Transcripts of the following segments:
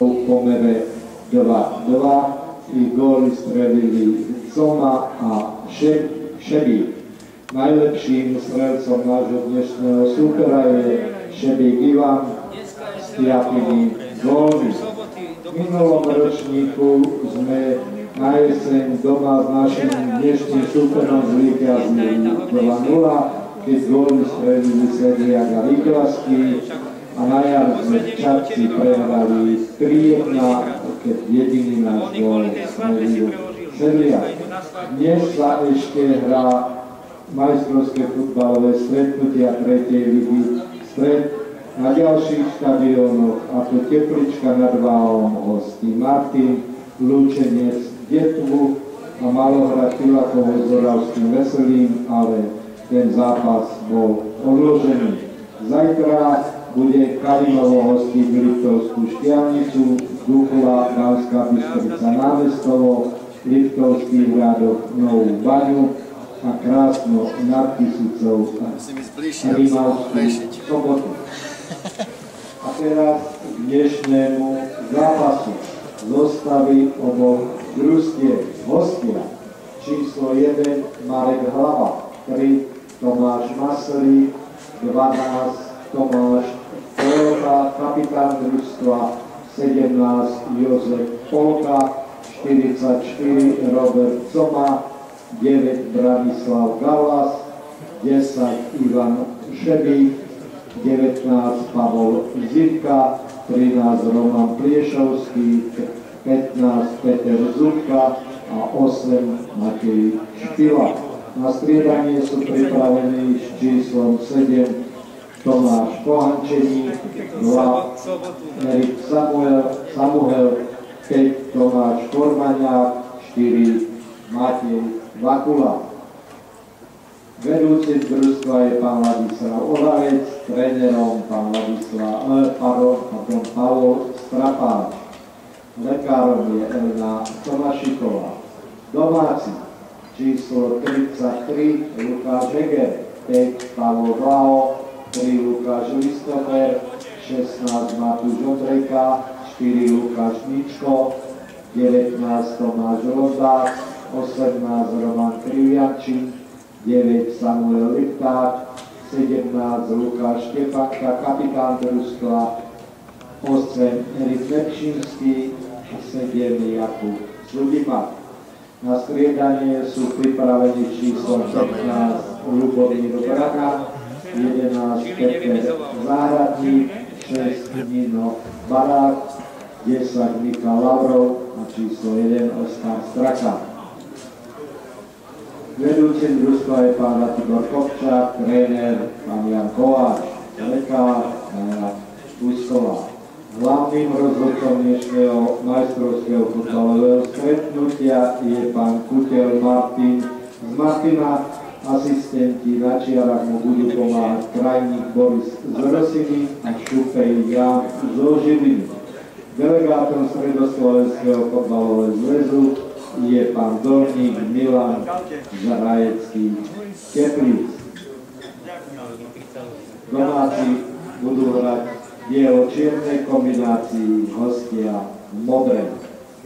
pomere 2-2. Ich góly strelili Coma a Šebík. Najlepším strelcom nášho dnešného súpera je Šebík Ivan s 5 gólmi. V minulom ročníku sme na jeseň doma s našim dnešným súperom zvíťazili 2-0, keď góly strelili Sedliak a Výklasky, a na jar sme v Čadci prehrali 3-1, keď jediný náš gól strelil Sedliak. Dnes sa ešte hrá majstrovské futbalové stretnutia 3. ligy Stred na ďalších štadiónoch, ako Teplička nad Váhom hostí Martin, Lučenec Detvu a Malohrad Pilakovo s Oravským Veselým, ale ten zápas bol odložený. Zajtra bude Kalinovo hostiť Liptovskú Štiavnicu, Dukla, Banská Bystrica Námestovo, Liptovský Hradok Novú Baňu a Krásno nad Tisúcov a Rimavskú Sobotu. A teraz k dnešnému zápasu zostavy oboch družstiev. Hostia číslo 1 Marek Hlava, 3 Tomáš Maslík, 12 Tomáš Polka, kapitán družstva 17 Jozef Polka, 44 Robert Coma, 9 Branislav Galas, 10 Ivan Šebík, 19 Pavol Zivka, 13 Roman Pliešovský, 15 Peter Zubka a 8 Matej Špila. Na striedanie sú pripravení s číslom 7 Tomáš Pohančení, 2 Erik Samuel, 5 Tomáš Kormaňák, 4 Matej Vakula. Vedúcim družstva je pán Ladislav Olavec, trénerom pán Pavol Strapáč. Lekárom je Elena Tomášiková. Domáci číslo 33 Lukáš Heger, 5 Pavol Blaho, 3 Lukáš Listofer, 16 Matúš Ondrejka, 4 Lukáš Ničko, 19 Tomáš Rozdák, 18 Roman Kriviančín, 9 Samuel Lipták, 17 Lukáš Štefanka, kapitán družstva, 8 Erik Lepšinský a 7 Jakub Sludimak. Na striedanie sú pripravení číslom 15 Ľubomír Braga, 11 Peter Záhradník, 6 Nino Barák, 10 Michal Lavrov a číslo 1 Oskar Straka. Vedúcim družstva je pán Tibor Kopčák, tréner pán Jan Kováč, lekár Jana Pusková. Hlavným rozhodcom dnešného majstrovského futbalového stretnutia je pán Kutel Martin z Martina. Asistenti na čiarach mu budú pomáhať krajník Boris z Rosiny a Šupej Jan zo Žiliny. Delegátom Stredoslovenského futbalového zväzu je pán Dolník Milan Zarajecký Teplíc. Domáci budú hrať dielo čiernej kombinácii, hostia modré.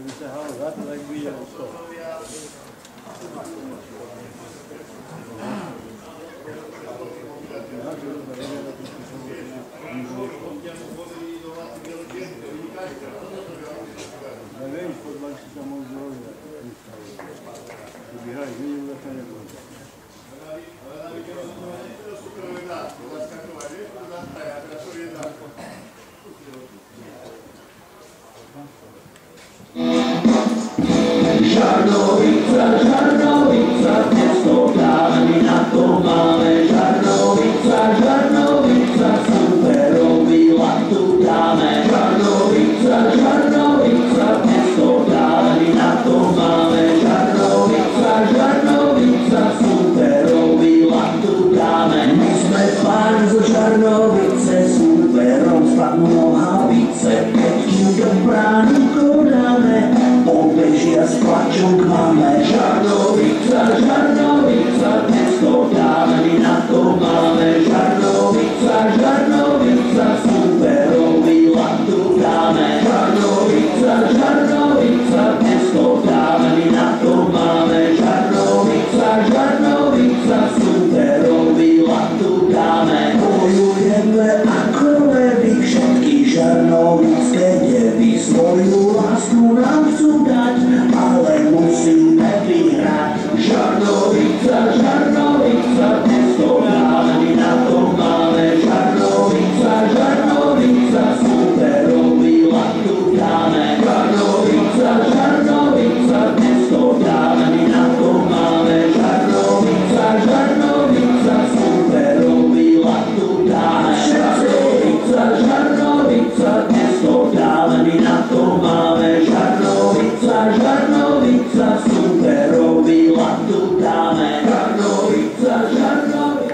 Žarnovica, Žarnovica, mesto dámy, na to máme. Žarnovica, Žarnovica, superový lak tu dáme. Žarnovica, Žarnovica, mesto dámy, na to máme. Žarnovica, Žarnovica, superový lak tu dáme. My sme páni zo Žarnovice, superom spadnú nohavice. Keď im do brány kodáme, obežia s plačom k máme. Žarnovica, Žarnovica, mesto dáme, na to máme. Žarnovica, Žarnovica, superový lak tu dáme. Žarnovica, my na to máme Žarnovica, Žarnovica, superový lat tu dáme. Žarnovica, Žarnovica.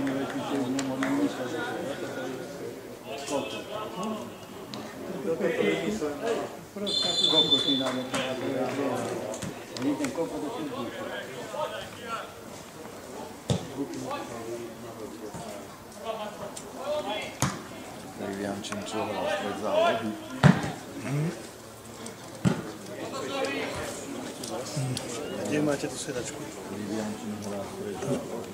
Jančin, čo hral stred zálohy. Kde máte tú sedačku? Jančin hral stred zálohy.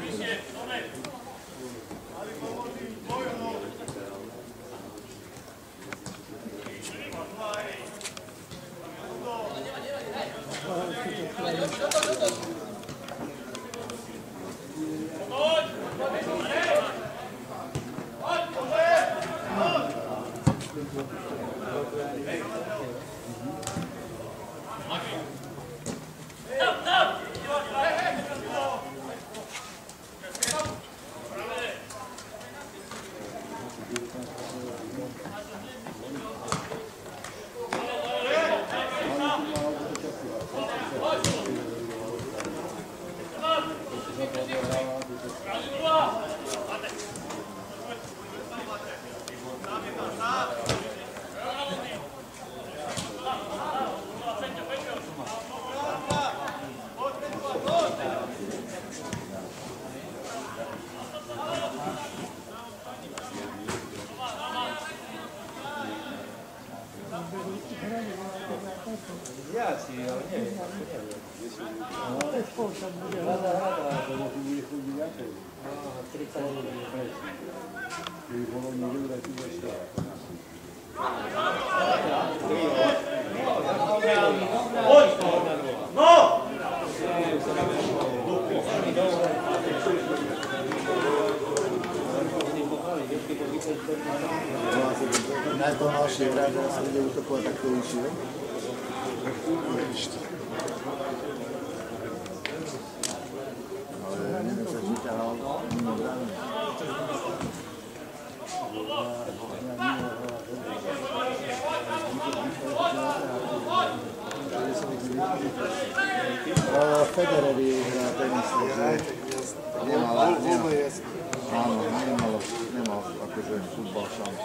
Najpomalšie hráč, že sa ide utopovať, tak to učí, ne? Ale neviem sa, či ťahal mimo brány. Federery hrá tenis, takže nemal, áno, nemal akože futbal šancu.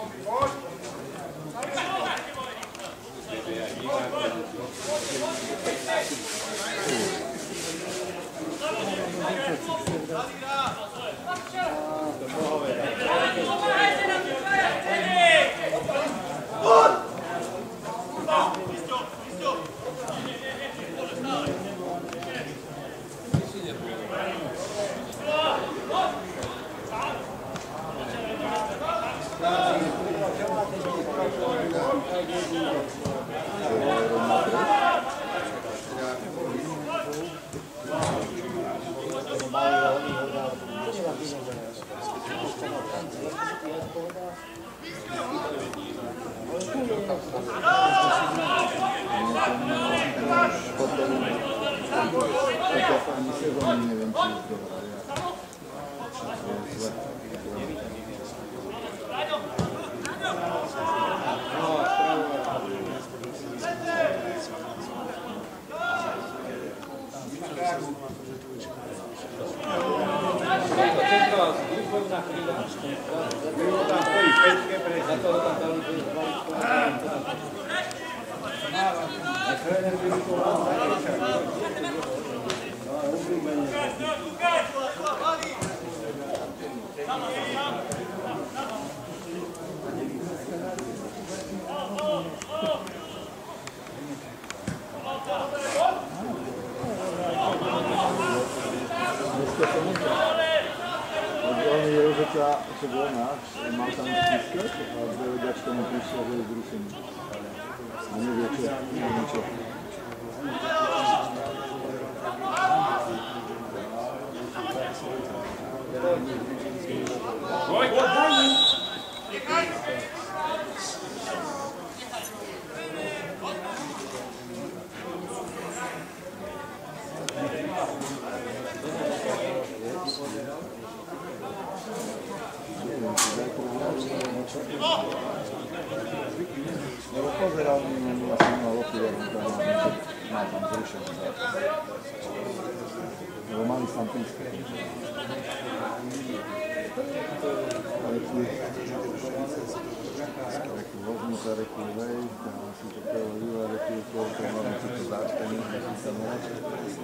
Čo bol náš, mal tam stiskať a dovedačka mu prišla, že je zrušený. A nevie čo, niečo. pozeral, ja som mal okier, mal tam zrušený. Lebo mali tam píske. Reku Vozmuta, reku Vej, tam si to prevolila, reku koľko, máme si to záčtení, tak si tam nenačil.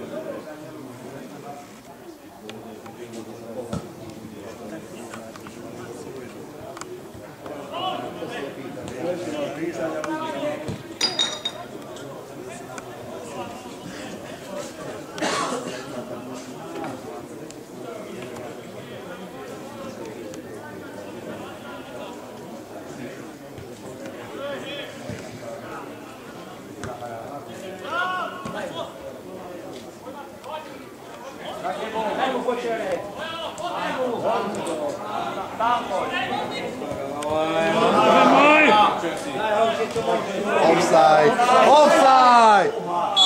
Offside! Offside!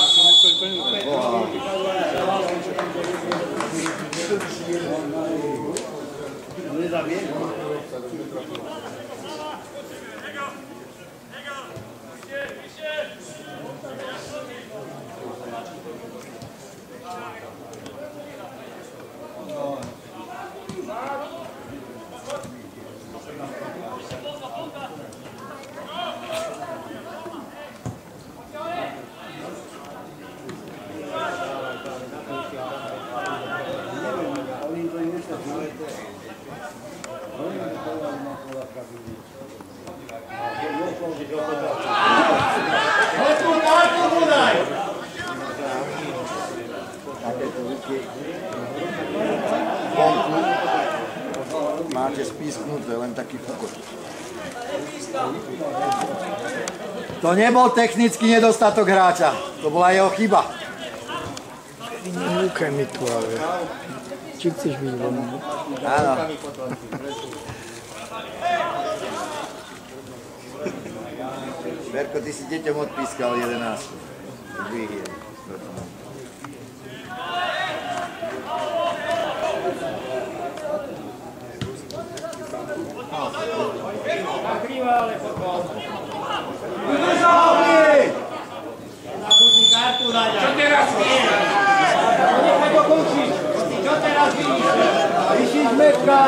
Máte spísknuté, len taký fukot. To nebol technický nedostatok hráča, to bola jeho chyba. Nenúkaj mi tu, ale či chceš byť vonú? Áno. Verko, ty si deťom odpískal 11. Vyhýl. Čo teraz vidíš? Nechaj dokončiť! Čo teraz vidíš? Vyšíš mečka!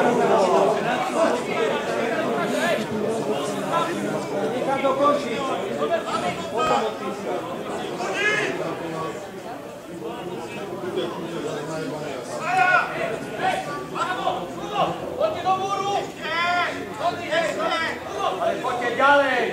Nechaj dokončiť! Potom odpískaj. Poďte do múru! Ale poďte ďalej!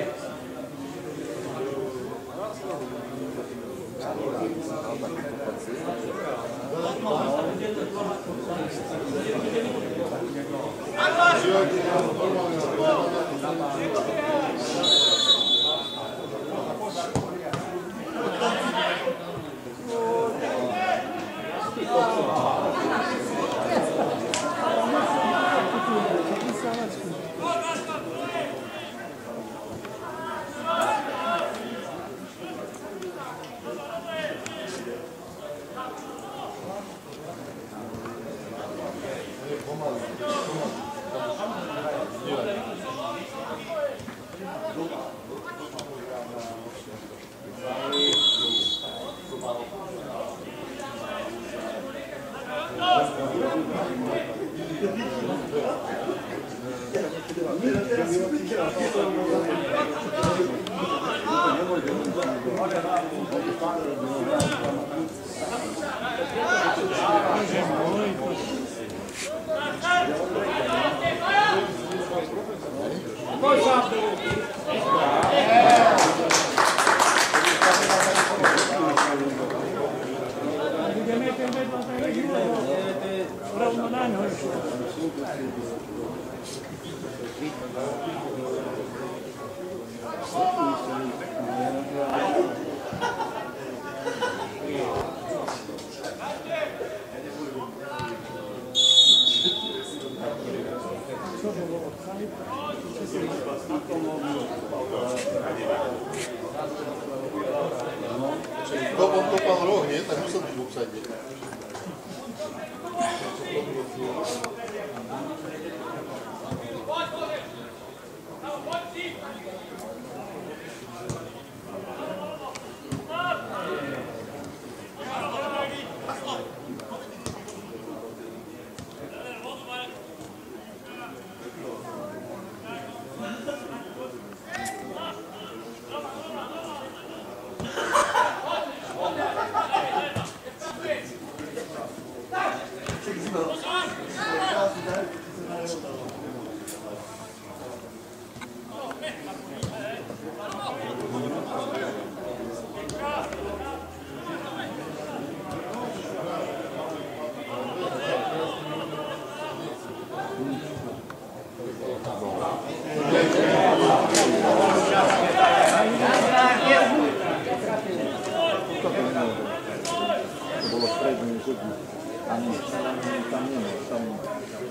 Kopom kopal roh, nie? Tak musel byť v obsade.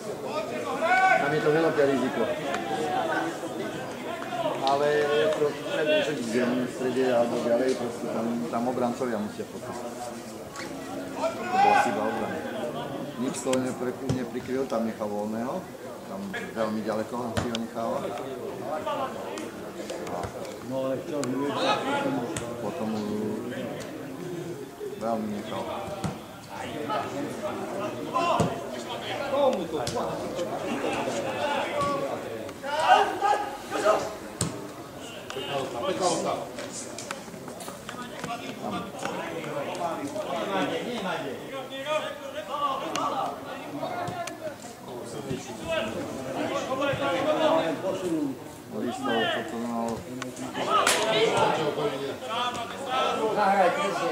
Tam je to veľké riziko. Ale predne v zemi, v strede alebo ďalej, proste tam obrancovia musia potom. To bola chyba obrany. Nič toho neprikryl, tam nechal voľného. Tam veľmi ďaleko si ho nechal. No ale chcel vyvieť. Potom veľmi nechal. Listov, čo to mal. Zahraj, presne.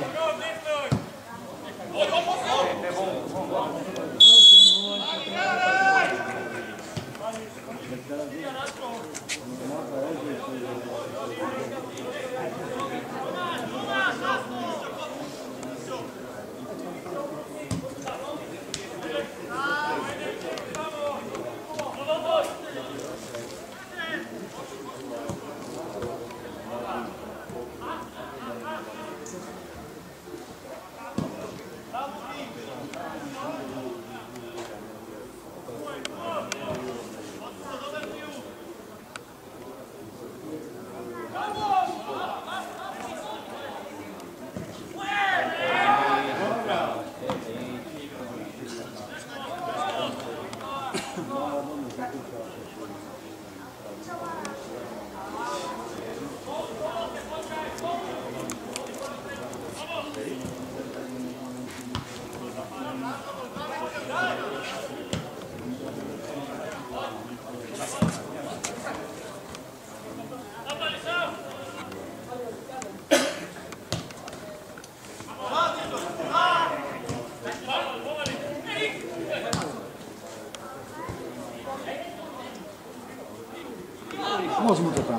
Moc mu to tam.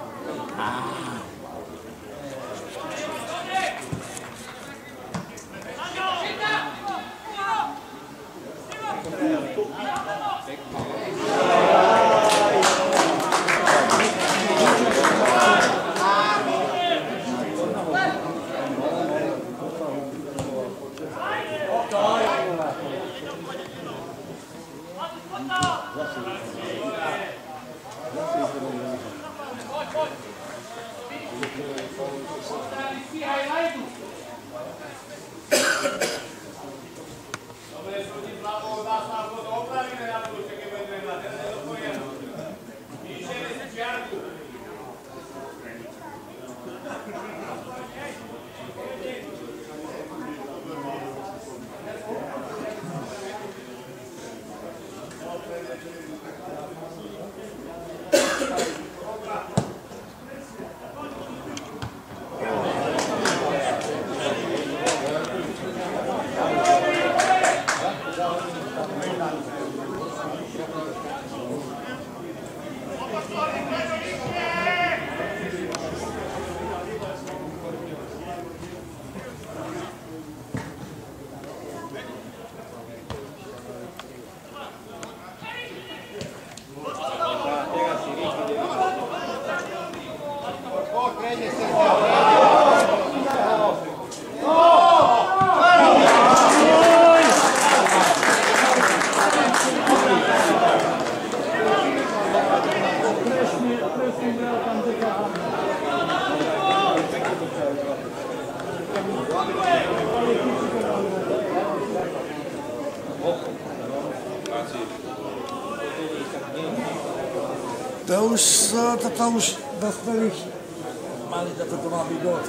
To už dospelých mali, to má byť dosť.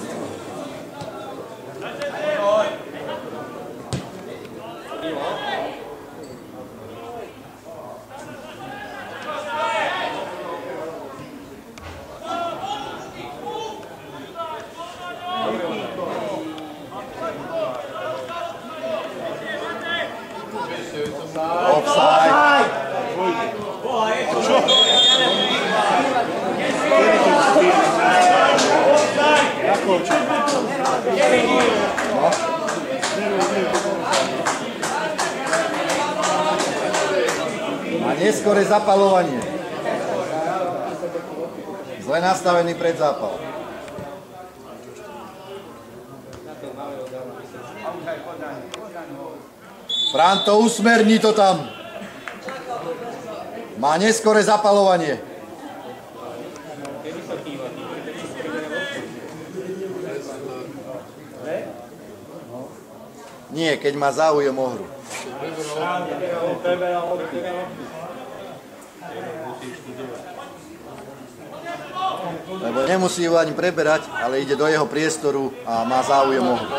neskore zapaľovanie. Zle nastavený predzápal. Franto, usmerni to tam. Má neskore zapaľovanie. Nie, keď má záujem o hru. Lebo nemusí ju ani preberať, ale ide do jeho priestoru a má záujem o hru.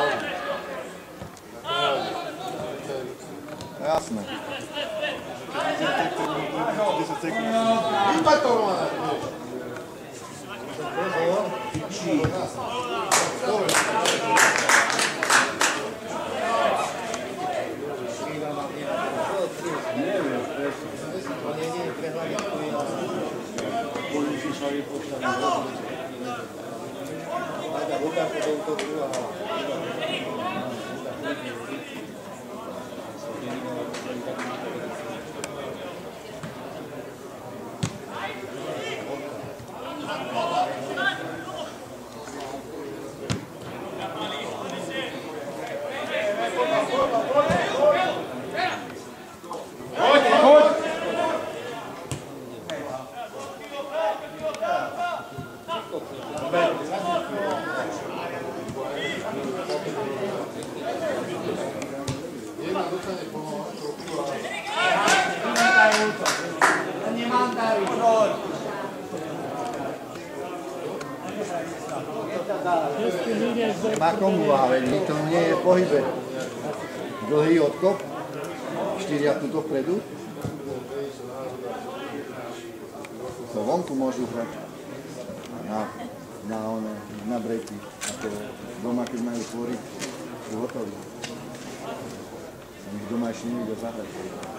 Jasné. Má komu váha, to nie je v pohybe. Dlhý odkop, 4 tuto vpredu. To vonku môžu hrať na breaky. Ako doma, keď majú tvoriť, sú hotoví. Ich doma ešte nevidia zahrať.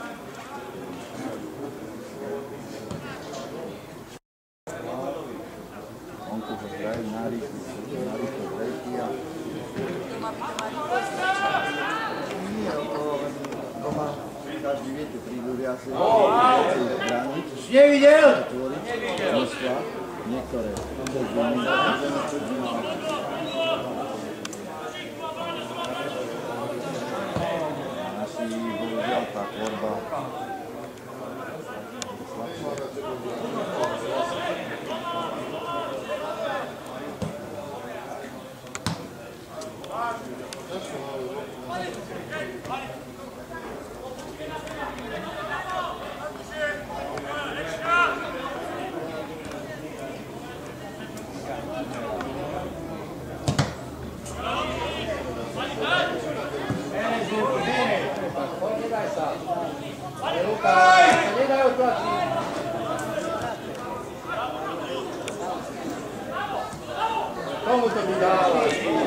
Vonku ho hrajú na rýchlo breaky a nie, doma každý viete, prídu viacej brániť, tvoriť množstva, niektoré naši, bohužiaľ, tá tvorba Komu to by dáva?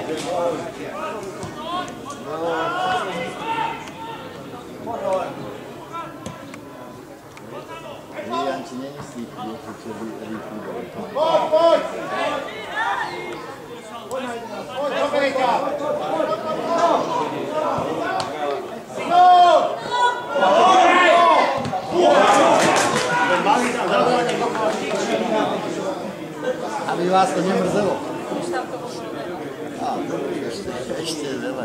Janči není z tých viete, čo by rýchli boli. Poď! Poď, do brejka! Aby vás to nemrzelo. Ešte veľa.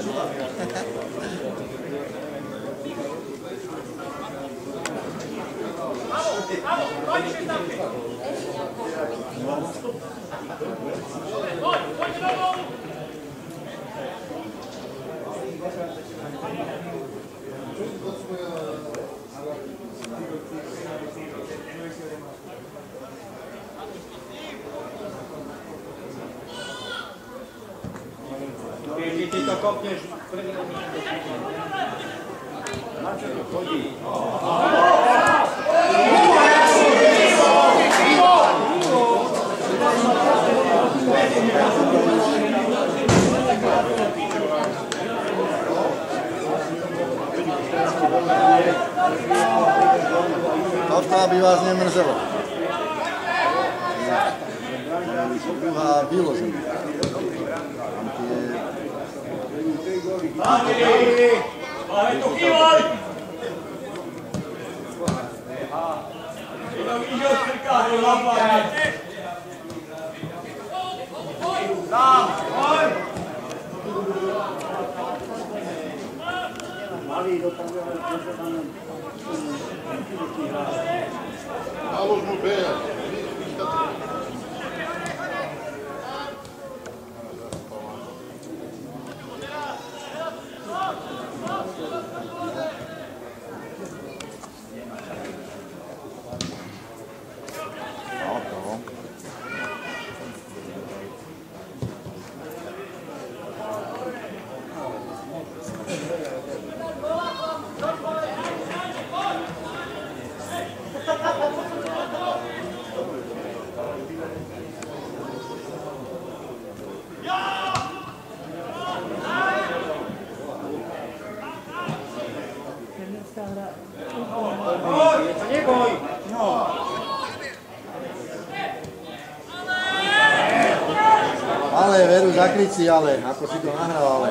Keď ty to kopneš, na čo to chodí? Toto, aby vás nemrzelo. Druhá vyložená. Tam tie... Ale, veru, zakryť si, ale, ako si to nahral, ale.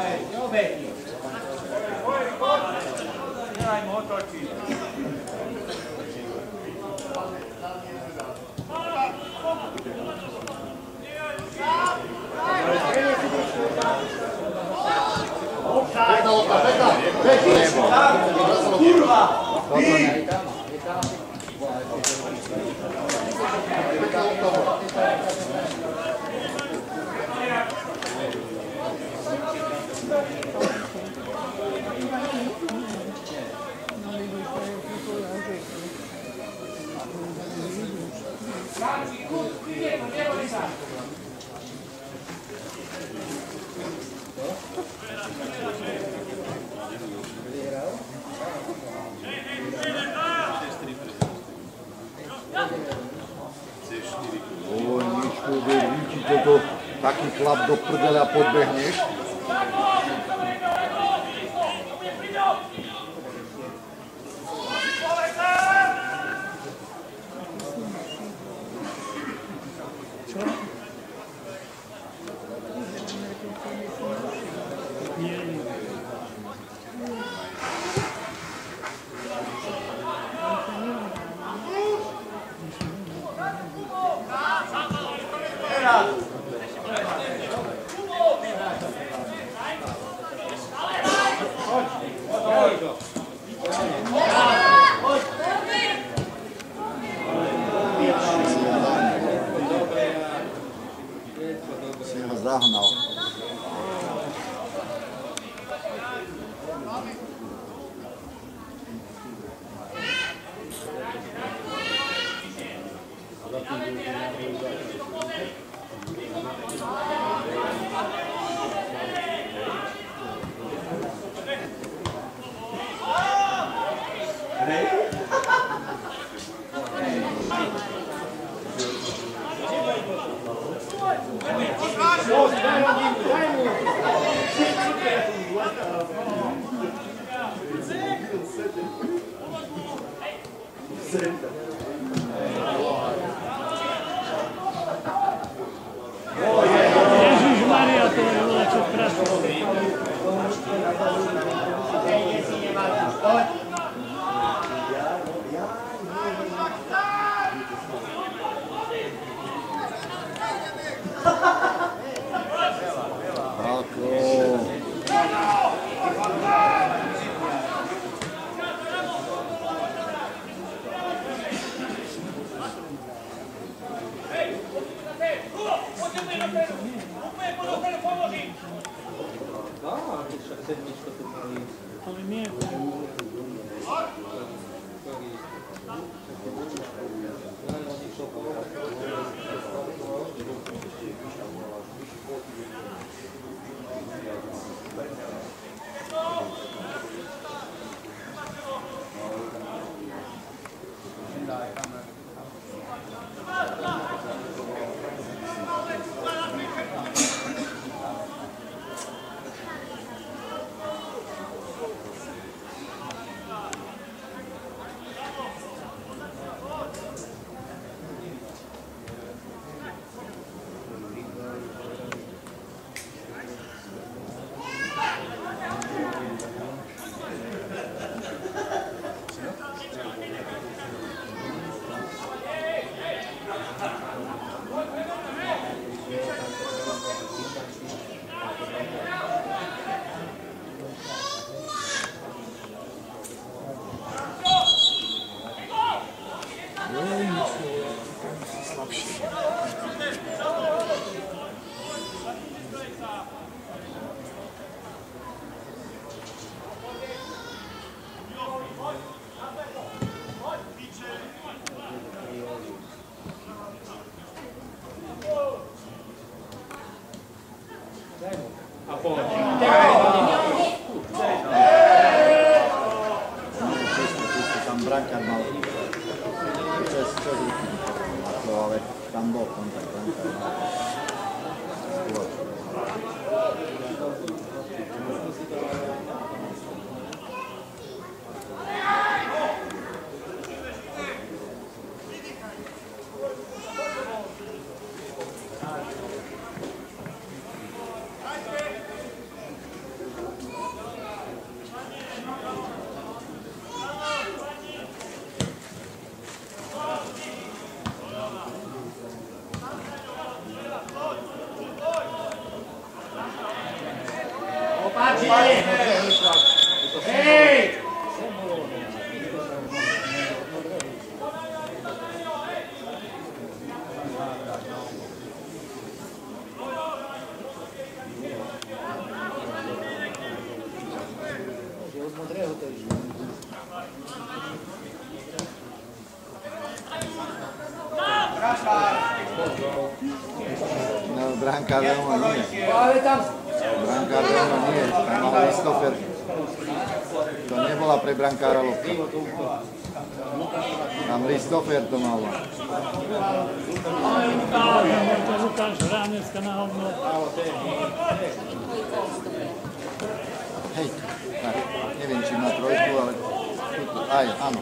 Taký chlap do prdele a podbehneš. Si ho zahnal. Ježišmaria, to je vole, čo krásne. Ale nie. A poď. Čisto, tam brankár mal cez ruky, ale tam bol kontakt, brankár mal skôr. Hej! No, brankár veľmi nie. Brankár veľmi nie. Tam mal Ristofer. To nebola pre brankára lopta. Tam Ristofer to mal. To Lukáš Hránecka na hovno. Hej, tak, neviem, či má trojku, ale aj, áno.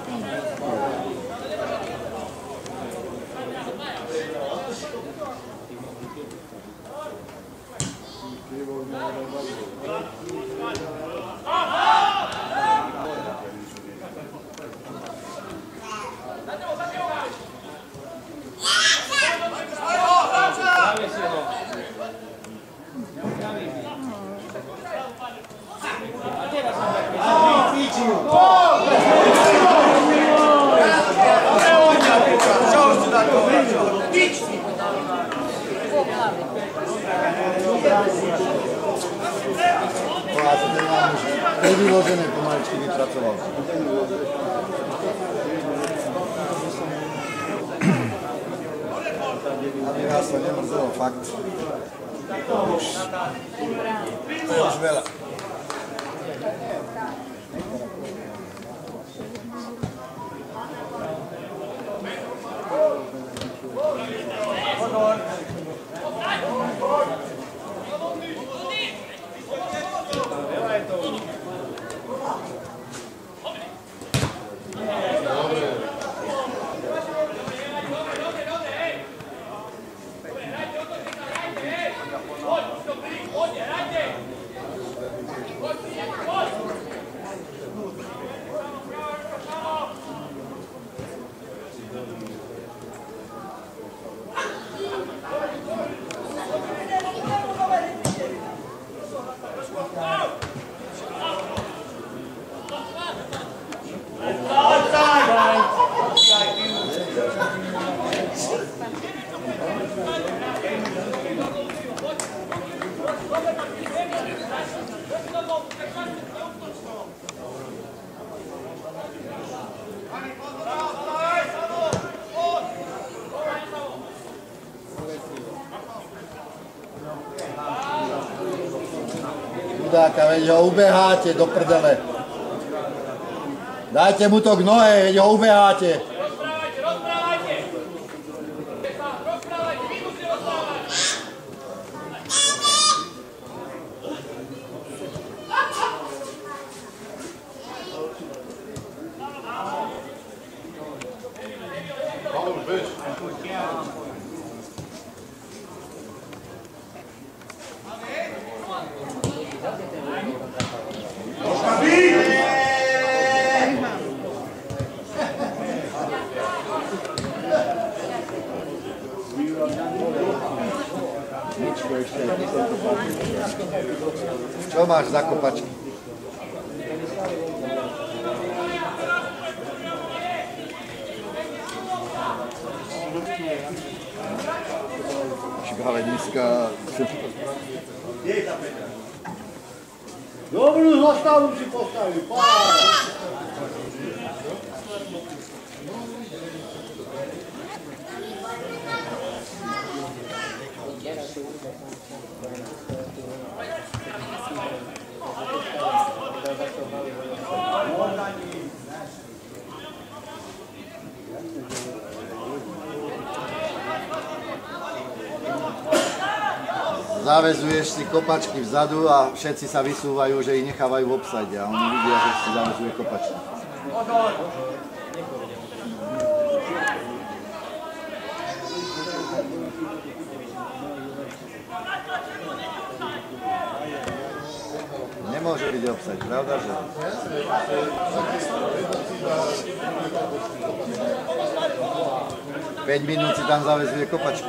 Nevyložené pomaličky vypracoval. Aby vás to nemrzelo, fakt. To je už veľa. Chudáka, veď ho ubeháte do prdele. Dajte mu to k nohe, veď ho ubeháte. Čo máš za kopačky? Šikáve nízka. Dobrú zastavu si postaví, páč! Zavezuješ si kopačky vzadu a všetci sa vysúvajú, že ich nechávajú v offside a oni vidia, že si zavezuje kopačky. Nemôže byť offside, pravda, že? Päť minút si tam zavezuje kopačku.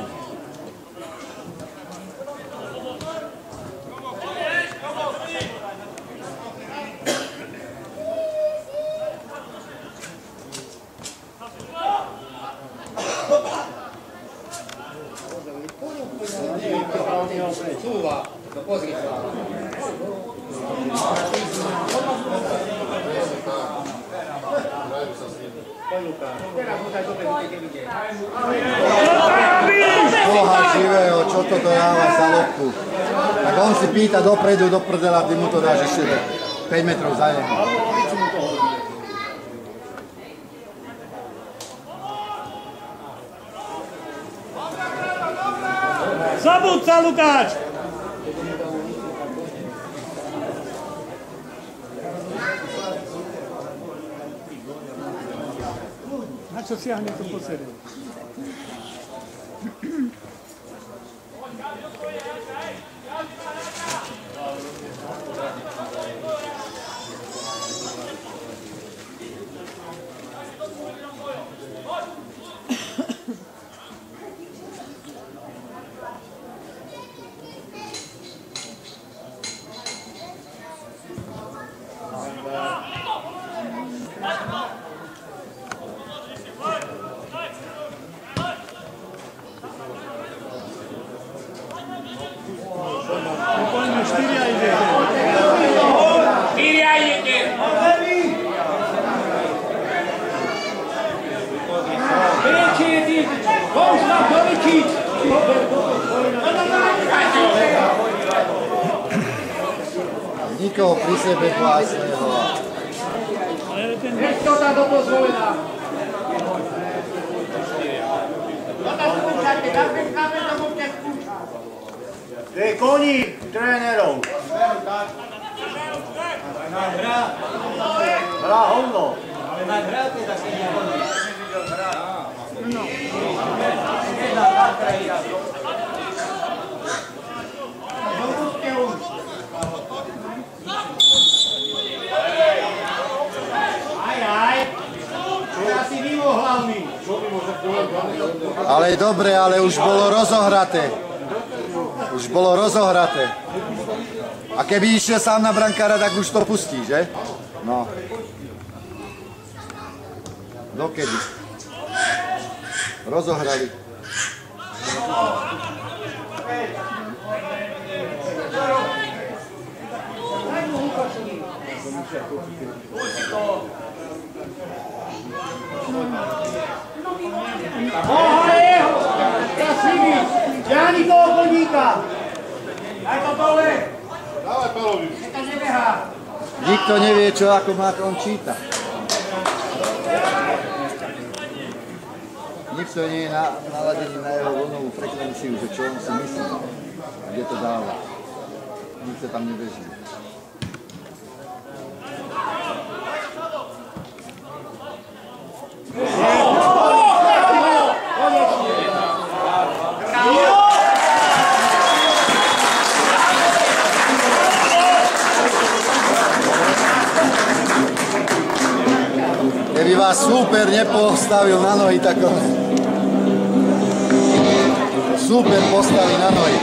Boha živého, čo toto dáva za loptu? Tak on si pýta dopredu, do prdela, ty mu to dáš ešte 5 metrov za neho. Zabud sa, Lukáš! Na čo siahne to posledné? Nikoho pri sebe vlastného. Nech to tá dopozvolená. No tak skúšajte, napríklad to môžete skúšať. Hej, koni, trénerov. Hra hovno. Ale dobre, ale už bolo rozohraté. Už bolo rozohraté. A keby išiel sám na brankára, tak už to pustí, že? No. Dokedy? Rozohrali. Ohaj! Krasivý! Ďani toho koníka! Daj to dole! Dávaj Pelovi! Nech to nebehá! Nikto nevie, čo ako má on číta. Nikto nie je naladený na jeho vlnovú frekvenciu, že čo on si myslí, kde to dáva. Nik sa tam nebeží. Keby vás súper nepostavil na nohy, tak súper postaví na nohy.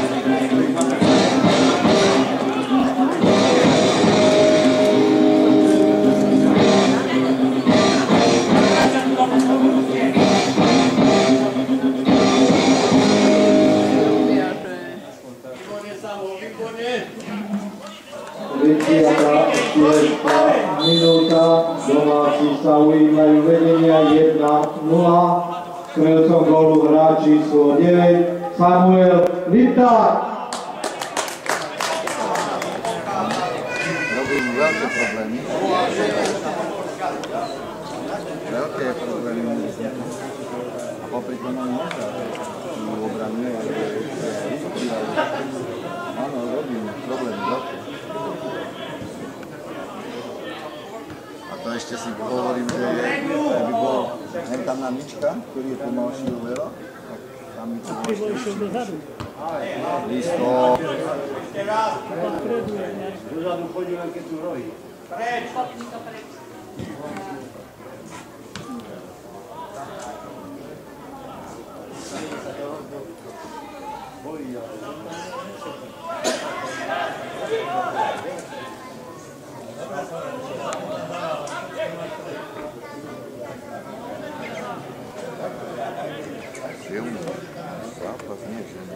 Minúta, domáci sa ujímajú vedenia 1-0, strelcom gólu hráč číslo 9, Samuel Lipták. Robí mu veľké problémy. Veľké problémy. A popri tom on môže obranu, ale ešte si hovorím, že keby bol tam na Nička, ktorý je pomalší oveľa, tak tam by to bolo ešte dozadu. Listo. Dozadu chodí len keď sú rohy. Preč! Silný zápas, nie silný.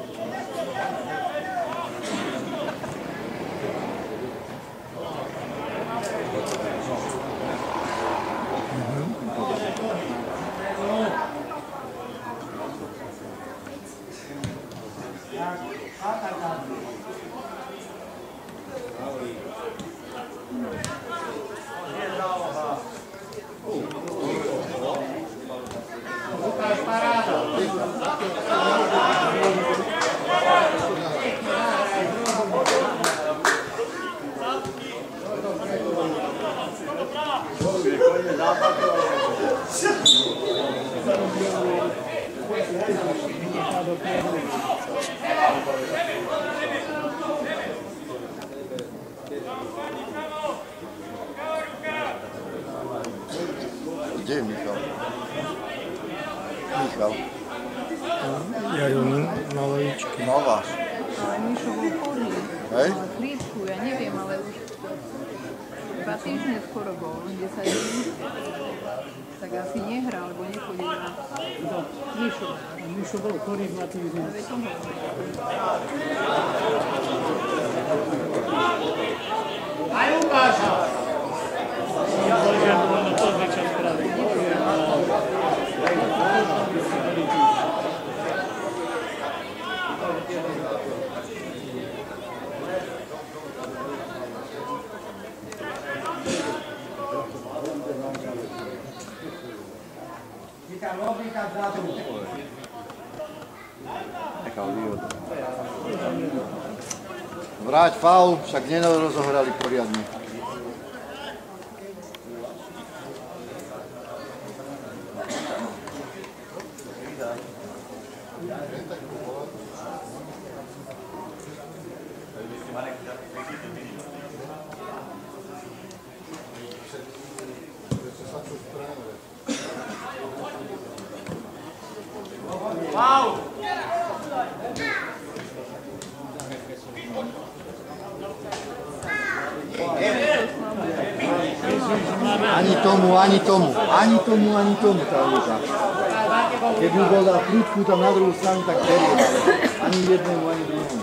Kde je Michal? Michal. Jaromin na lavičke. No váš. Ale Mišo bol chorý. Hej? Mal chrípku, ja neviem, ale už 2 týždne skoro bol, 10 dní. Tak asi nehrá, alebo nechodí na Mišo. Mišo bol chorý 2 týždne. Ale to hovorí. Aj Lukáša! Bože, možno to zvyčaj spraviť. Nechal výhodu. Vráť faul, však nerozohrali poriadne. Ani tomu tá Luka. Keď mu bol dal prúdku tam na druhú stranu, tak berie, ale ani jednému, ani druhému.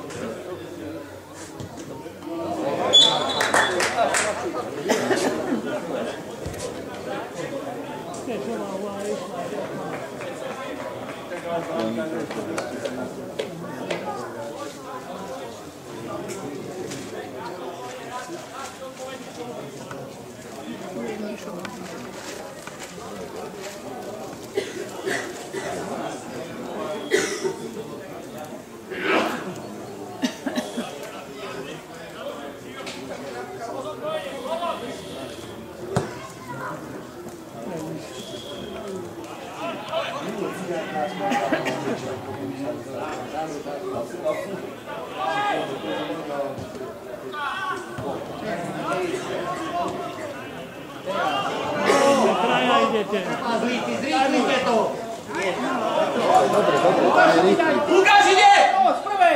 Traja idete. Zrýchlite to! Dobre, tam je rýchly. Lukáš ide! Z prvej!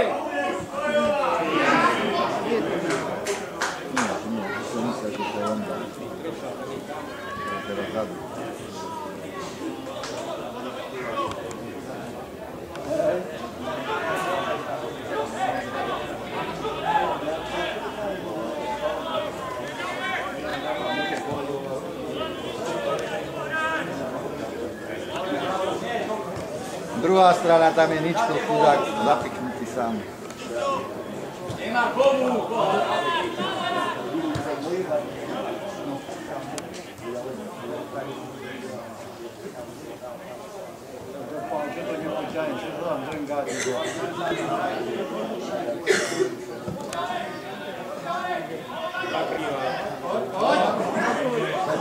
Nie, to myslel, že to je on dal. Teraz zadu. Druhá strana, tam je Ničko, chudák, zapiknutý sám. Nemá komu!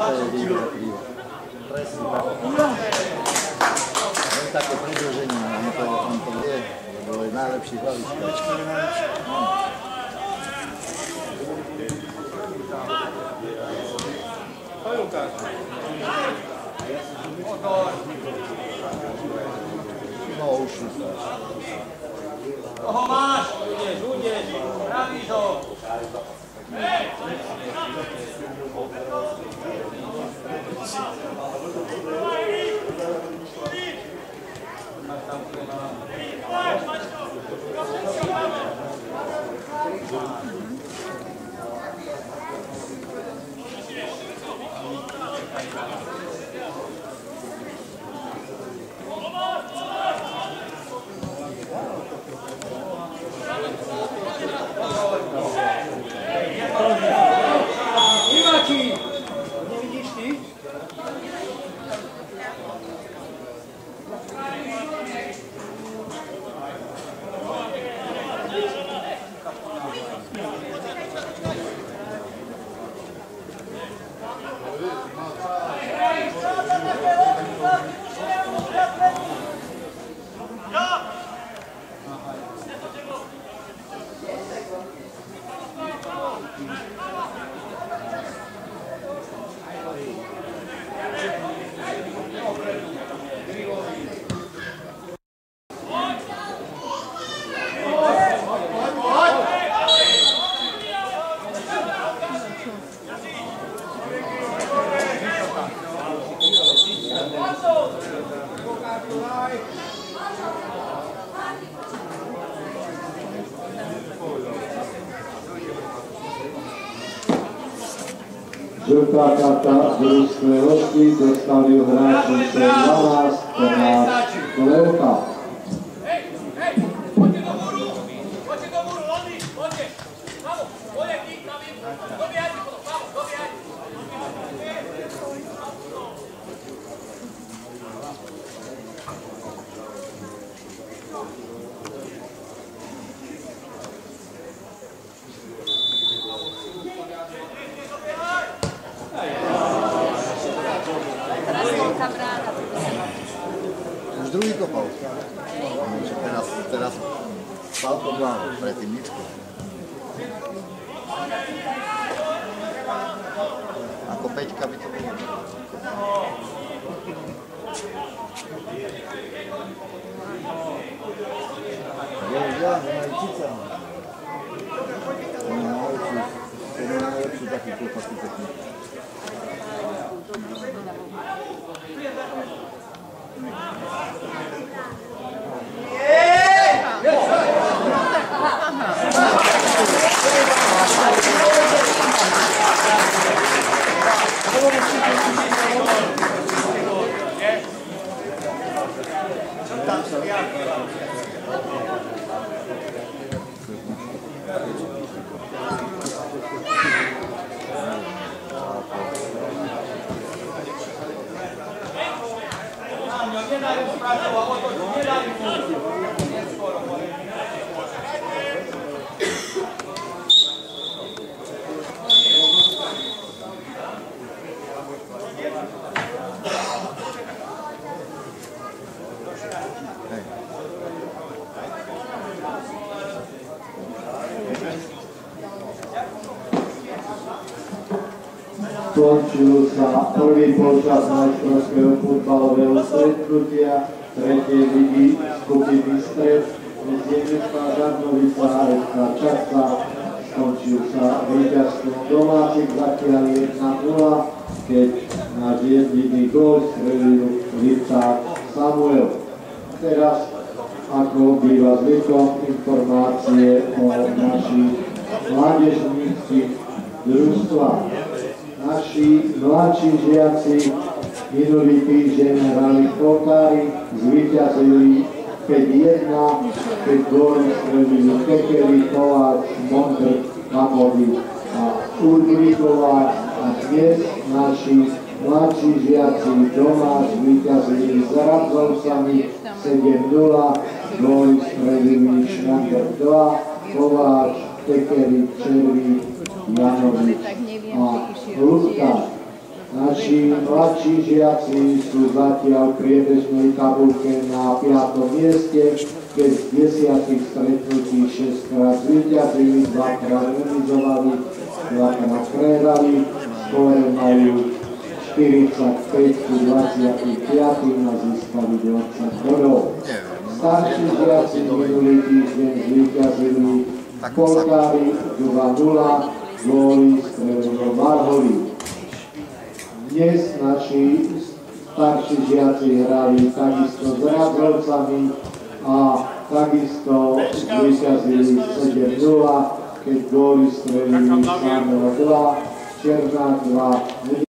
to je výhra krivo. Presne tak. Len také pridruženie, on to vie, lebo je najlepší hlavička. No, ušli sa. Toho máš, ujdeš, pravíš ho. Nevidíš ty? Žltá karta družstve hostí dostali hráči 12 Tomáš Levka. Poďte do múru, Londý, poďte. Vamo, poďte, ty, dobíjajte potom, vamo, dobíjajte. Už druhý kopal. Teraz spal pod hlavu, predtým ničko. Ako peťka by to bolo. Ja, Najčica. To je najlepší taký kulpatý technik. Skončil sa prvý počas majstrovského futbalového stretnutia tretej ligy skupiny Stred. Nezjemecká Žarnovica a FK Čaca. Skončil sa víťazstvom domácich zatiaľ 1-0, keď náš jediný gól strelil Lipták Samuel. Teraz, ako býva zvykom, informácie o našich mládežníckych družstvách. Naši mladší žiaci minulý týždeň hrali v Poltári, zvíťazili 5-1, keď góly strelili Tekeli, Kováč, Mondr, Kamovi a Urblíková. A dnes naši mladší žiaci doma zvíťazili s Radzovcami 7-0, góly strelili Šmondr 2, Kováč, Tekeli, Červí, Janovič a Lutka. Naši mladší žiaci sú zatiaľ v priebežnej tabuľke na 5. mieste, keď z 10 stretnutí 6-krát zvíťazili, 2-krát remizovali, 2-krát prehrali, skóre majú 45-25 a získali 20 bodov. Starší žiaci minulý týždeň zvíťazili v Polgári 2-0, góly strelil Marholík. Dnes naši starší žiaci hrali takisto s Radrovcami a takisto zvíťazili 7-0, keď góly strelili Samuel 2, Černák 2,